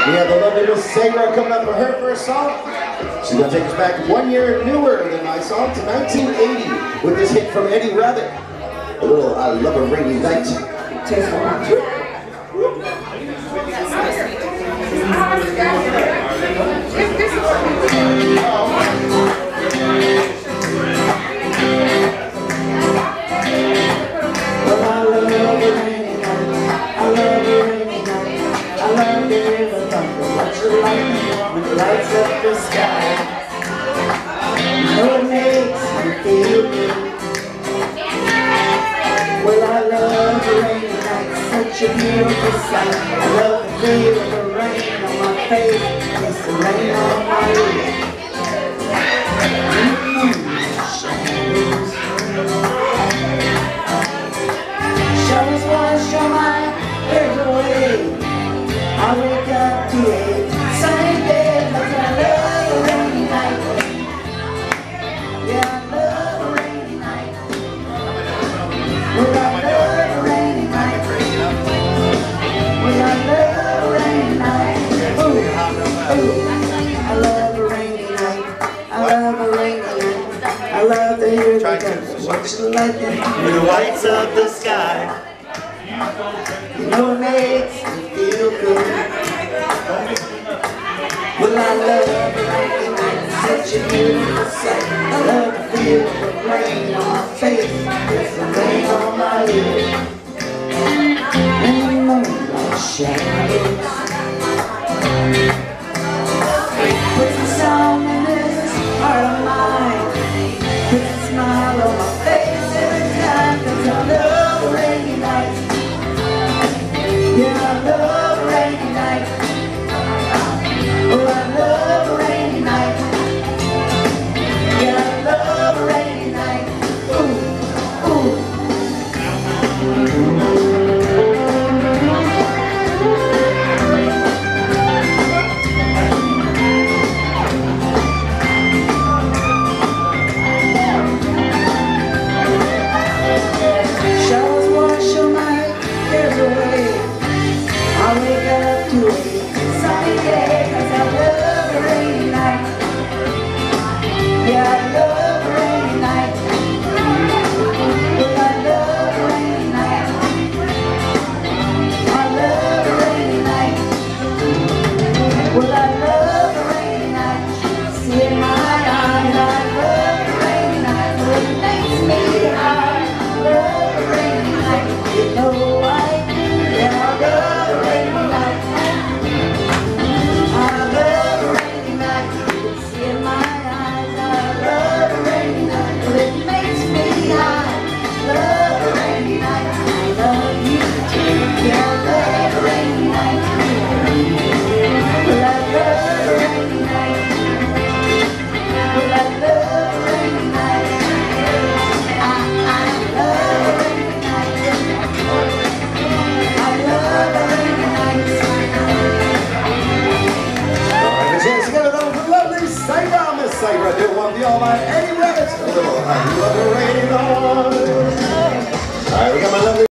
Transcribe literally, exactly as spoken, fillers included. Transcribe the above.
We have the lovely Miss Sarah coming up for her first song. She's going to take us back one year newer than my song to nineteen eighty with this hit from Eddie Rabbitt. A little I Love a Rainy Night. Taste one. When it lights up the sky, you know it makes me feel good. Well, I love the rainy night, such a beautiful sight. I love the feel of the rain on my face, it's the rain on my ears. Showers wash your mind every way. I wake up to a sunny day, 'cause I love a rainy night. Yeah, I love a rainy night. Well, I love a rainy night. Well, I love a rainy night. Ooh, ooh, I love a rainy night. I love a rainy night. I love to hear the guns, watch the lightning when it lights up the sky. You know it makes me feel good. Well, I love the rainy night, such a beautiful sight. I love the feel of the rain on my face, it's the rain on my ears. And the moonlight shadows puts a song in this heart of mine, puts a smile on my face every time, 'cause I love the rainy night. Yeah, I love a rainy night. Oh, I love a rainy night. Yeah, I love a rainy night. Ooh, ooh. Showers wash your mind every way. I wake up to a sunny day, 'cause I love a rainy night. Yeah, I love a rainy night. Well, I love a rainy night. I love a rainy night. Well, I love a rainy night. See in my eyes, I love a rainy night. Well, it makes me high. I love a rainy night. You know I do. Yeah, I love a rainy night. I love a rainy night. See in my eyes, I love a rainy night. Well, it makes me high. Love a rainy night. I love you too. Yeah, I love a rainy night. Well, I love a rainy night. Well, I love a rainy night. I, I love a rainy night. I love a rainy night. All right, the chance to get it over for lovely Sarah, Miss Sarah. Do one, the all my